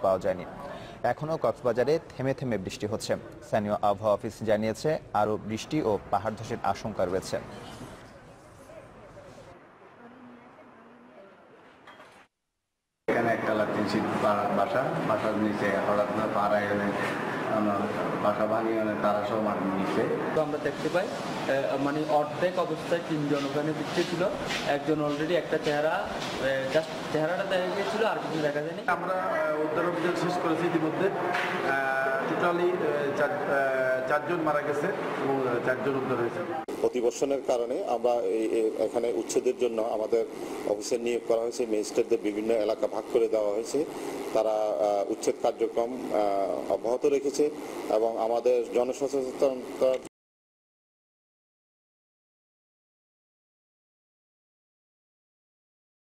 পাওয়া যায়নি। এখনও কক্সবাজারে থেমে থেমে বৃষ্টি হচ্ছে। স্থানীয় আবহাওয়া অফিস জানিয়েছে আরও বৃষ্টি ও পাহাড় ধসের আশঙ্কা রয়েছে। এখানে একটা লাতিনশীল বাসার নিচে হঠাৎ না পাড়ায় এনে বাসা ভাঙিয়ে তারা সব মাটির নিচে। তো আমরা দেখতে পাই মানে অর্ধেক অবস্থায় তিনজন ওখানে বৃষ্টি ছিল, একজন অলরেডি একটা জাস্ট চেহারাটা দেখা গিয়েছিল, আর কিছু দেখা যায়নি। আমরা উদ্ধার অভিযান শেষ করেছি ইতিমধ্যে। টোটালি 4 জন মারা গেছে এবং 4 জন উদ্ধার হয়েছে। অতিবর্ষণের কারণে আমরা এখানে উচ্ছেদের জন্য আমাদের অফিসে নিয়োগ করা হয়েছে। ম্যাজিস্ট্রেটদের বিভিন্ন এলাকা ভাগ করে দেওয়া হয়েছে, তারা উচ্ছেদ কার্যক্রম অব্যাহত রেখেছে এবং আমাদের জনসচেতনতার